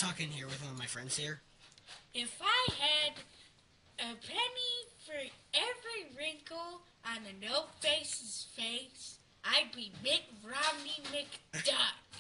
talking here with one of my friends here. If I had a penny for every wrinkle on a no-face's face, I'd be Mitt Romney McDuck.